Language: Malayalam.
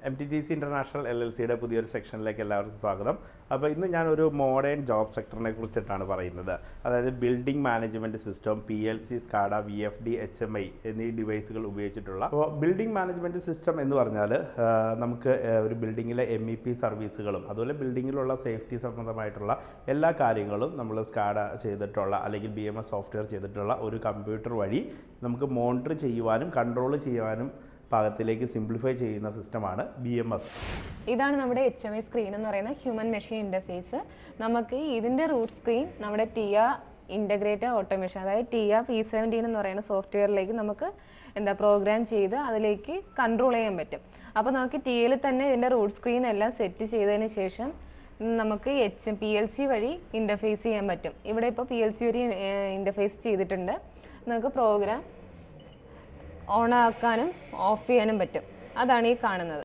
Mttc International LLCയുടെ പുതിയൊരു സെക്ഷനിലേക്ക് എല്ലാവർക്കും സ്വാഗതം. അപ്പോൾ ഇന്ന് ഞാൻ ഒരു മോഡേൺ ജോബ് സെക്ടറിനെ കുറിച്ചിട്ടാണ് പറയുന്നത്. അതായത് building management system, PLC, SCADA, VFD, HMI എന്നീ ഡിവൈസുകൾ ഉപയോഗിച്ചിട്ടുള്ള. അപ്പോൾ ബിൽഡിംഗ് മാനേജ്മെന്റ് സിസ്റ്റം എന്ന് പറഞ്ഞാൽ നമുക്ക് ഒരു ബിൽഡിങ്ങിലെ MEP സർവീസുകളും അതുപോലെ ബിൽഡിങ്ങിലുള്ള സേഫ്റ്റി സംബന്ധമായിട്ടുള്ള എല്ലാ കാര്യങ്ങളും നമ്മൾ SCADA ചെയ്തിട്ടുള്ള അല്ലെങ്കിൽ BMS സോഫ്റ്റ്വെയർ ചെയ്തിട്ടുള്ള ഒരു കമ്പ്യൂട്ടർ വഴി നമുക്ക് മോണിറ്റർ ചെയ്യുവാനും കൺട്രോൾ ചെയ്യുവാനും പാകത്തിലേക്ക് സിംപ്ലിഫൈ ചെയ്യുന്ന സിസ്റ്റമാണ് BMS. ഇതാണ് നമ്മുടെ HMI സ്ക്രീൻ എന്ന് പറയുന്ന ഹ്യൂമൻ മെഷീൻ ഇൻ്റർഫേസ്. നമുക്ക് ഇതിൻ്റെ റൂട്ട് സ്ക്രീൻ നമ്മുടെ TIA ഇൻ്റഗ്രേറ്റഡ് ഓട്ടോമേഷൻ, അതായത് TIA P17 എന്ന് പറയുന്ന സോഫ്റ്റ്വെയറിലേക്ക് നമുക്ക് പ്രോഗ്രാം ചെയ്ത് അതിലേക്ക് കൺട്രോൾ ചെയ്യാൻ പറ്റും. അപ്പോൾ നമുക്ക് TIAയിൽ തന്നെ ഇതിൻ്റെ റൂട്ട് സ്ക്രീൻ എല്ലാം സെറ്റ് ചെയ്തതിന് ശേഷം നമുക്ക് PLC വഴി ഇൻ്റർഫേസ് ചെയ്യാൻ പറ്റും. ഇവിടെ ഇപ്പോൾ PLC വഴി ഇൻ്റർഫേസ് ചെയ്തിട്ടുണ്ട്. നമുക്ക് പ്രോഗ്രാം ഓൺ ആക്കാനും ഓഫ് ചെയ്യാനും പറ്റും. അതാണ് ഈ കാണുന്നത്.